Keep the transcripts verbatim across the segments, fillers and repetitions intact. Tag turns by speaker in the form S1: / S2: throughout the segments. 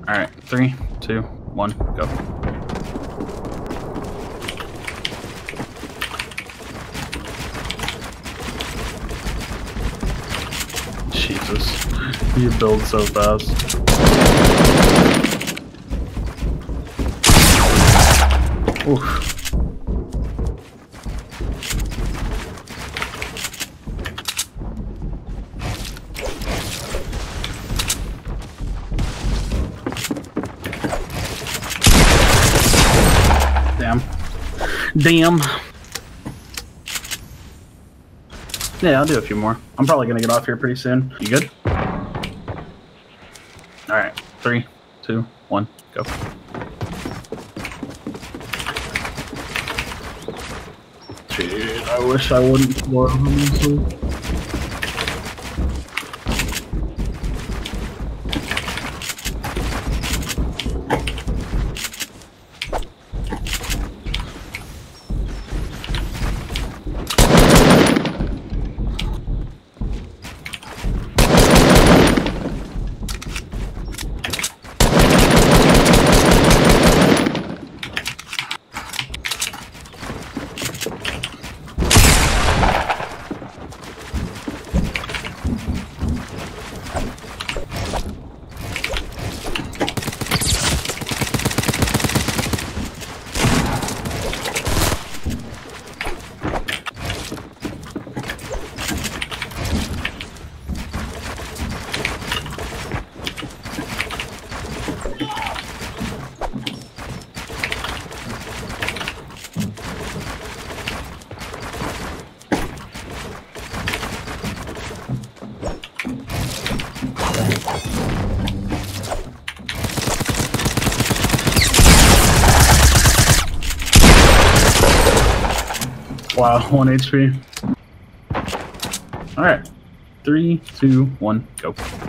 S1: Alright, three, two, one, go. Jesus, you build so fast. Oof. Damn. Damn. Yeah, I'll do a few more. I'm probably gonna get off here pretty soon. You good? Alright, three, two, one, go. Dude, I wish I wouldn't floor honestly. Wow, one H P. Alright. Three, two, one, go.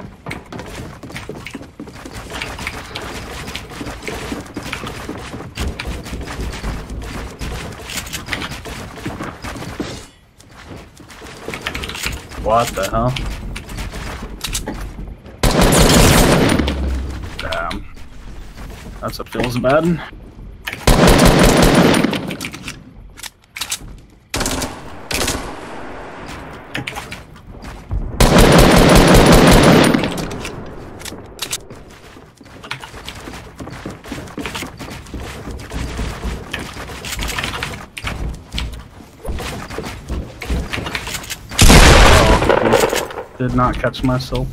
S1: What the hell? Damn. That's what feels bad. Did not catch myself.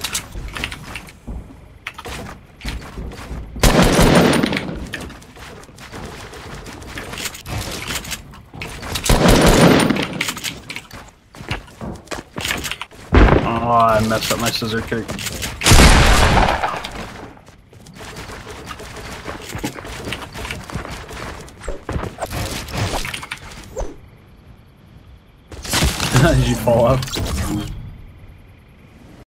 S1: Oh, I messed up my scissor kick. Did you fall up?